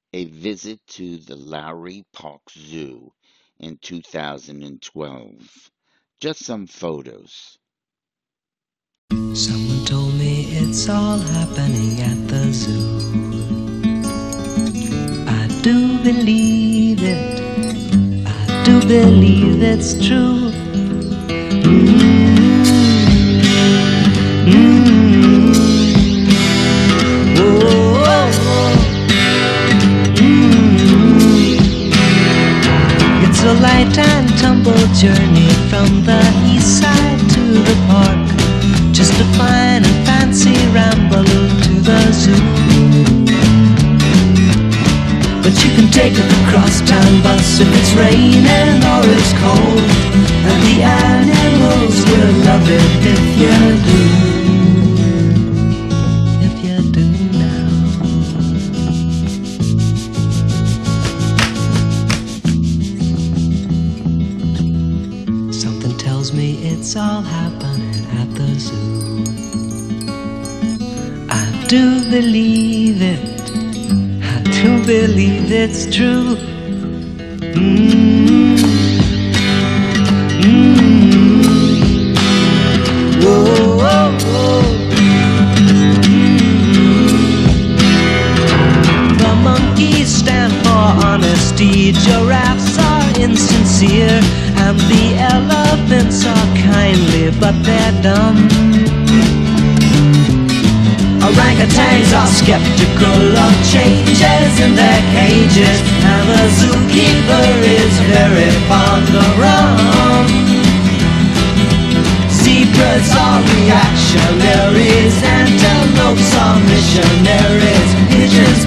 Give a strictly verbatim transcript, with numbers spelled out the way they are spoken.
a visit to the Lowery Park Zoo in two thousand twelve. Just some photos. Someone told me it's all happening at the zoo. I do believe it. I do believe it's true. Mm-hmm. Mm-hmm. Oh, oh, oh. Mm-hmm. It's a light and tumble journey from the east side to the park. Just a fine and fancy ramble to the zoo. But you can take a crosstown bus if it's raining or it's cold, and the animals will love it if you do. If you do now. Something tells me it's all happening at the zoo. I do believe it. I do believe it's true. Mm-hmm. Mm-hmm. Whoa, whoa, whoa. Mm-hmm. The monkeys stand for honesty, giraffes are insincere, and the elephants are kindly, but they're dumb. Orangutans are skeptical of changes in their cages, and the zookeeper is very fond of rum. Zebras are reactionaries, antelopes are missionaries, pigeons